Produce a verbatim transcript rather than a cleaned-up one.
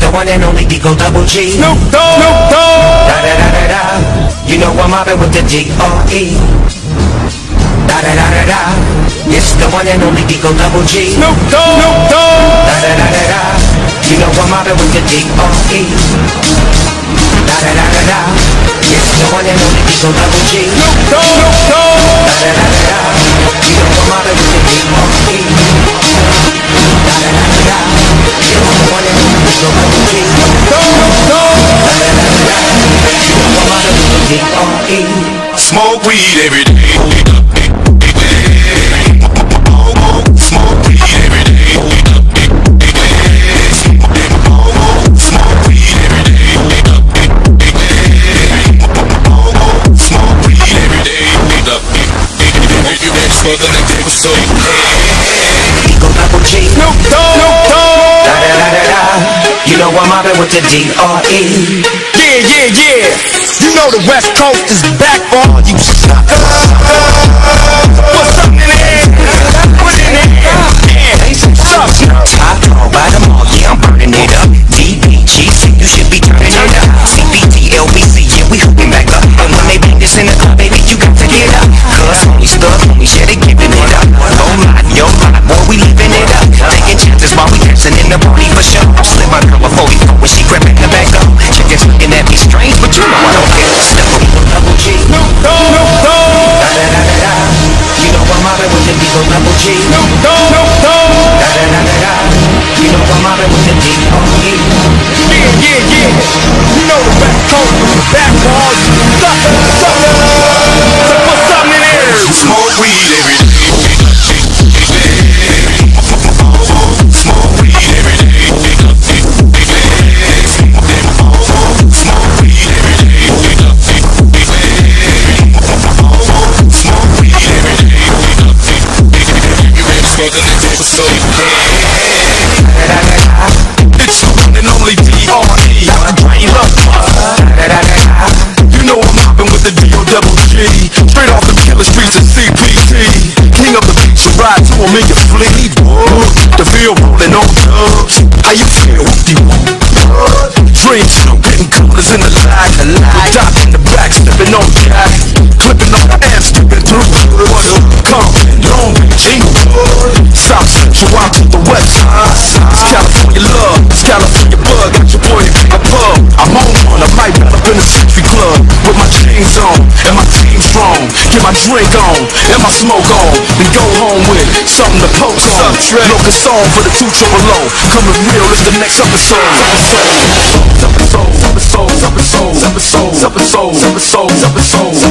one and only Digo Double G. Snoop Dogg. Snoop Dogg. Da da da da da. You know I'm mobbing with the D R E. Da da da da da. It's the one and only Digo Double G. Snoop Dogg. Snoop Dogg. Da da da da da. You know I'm mobbing with the D R E. Da da da da da. It's the one and only Digo Double G. Snoop Dogg. Snoop Dogg. Da da da da da. You know I'm mobbing with the D R E. Da da da da da. It's the one and only Digo Double G. Snoop Dogg. Snoop Dogg. Da da da da da. You know I'm mobbing with the D R E. Smoke weed every day. Smoke weed every day. Smoke weed every day. Smoke weed every day. You ready for the next episode? Digo Double G. Snoop Dogg. Snoop Dogg. Da da da da da. You know I'm mobbing with the D R E. Yeah, yeah, yeah. You know the West Coast is back for all you suckers. Put something in there. Put it in there. Yeah, what's up? Top dog by the mall, yeah, I'm burning it up. D P G C, you should be turning it up. C B T, L B C, yeah, we hooking back up. And when they bang this in the club, baby, you got to get up. Cause homies, thug homies, yeah, they giving it up. Oh my, yo my, boy, we living it up. Taking chances while we dancing in the party for sure. Slip my girl a forty-four when she crept in the back up. Chickens looking at me strange, but you know I don't care. Step up with Double G. Snoop Dogg. Snoop Dogg. Da da da da da. You know I'm mobbing with the Digo Double G. Snoop Dogg. Snoop Dogg. Da da da da da. You know I'm mobbing with the D R E. Yeah, yeah, yeah. You know the West Coast is back for all you suckers. Suckers. So put something in there. Smoke weed every day. Smoke weed every day. Smoke weed every day. Smoke weed every day. You ready for the next episode? It's the one and only D R E. You know I'm mobbing with the D O Double G. Straight off the killer streets of C P T. King of the beach, you ride to him in your fleet. The field rolling on dubs. How you feel? Whoop-de-whoop. Dreams, I'm getting colors in the light. Dot in the back, stepping on jack. Clipping on the amps, stepping through. Compton, Long Beach, Inglewood. South Central, out to the west side. It's California love, it's California bug. Got your boy in a pub. I'm on one, I might run up in a country club. With my jeans on, and my team strong. Get my drink on, and my smoke on. Then go home with something to poke on. Local song for the two triple O. Coming real, it's the next episode. Episode, episode, episode, episode, episode, episode, episode, episode.